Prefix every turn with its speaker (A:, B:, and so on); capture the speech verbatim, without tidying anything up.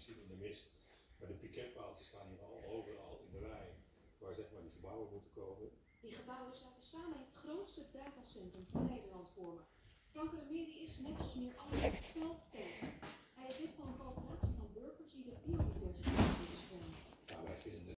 A: zien in de mist. Maar de piketpaaltjes staan hier al overal in de rij, waar zeg maar die gebouwen moeten komen.
B: Die gebouwen sluiten samen het grootste datacentrum van Nederland vormen. Frank Remeer is net als meer alles fel tegen.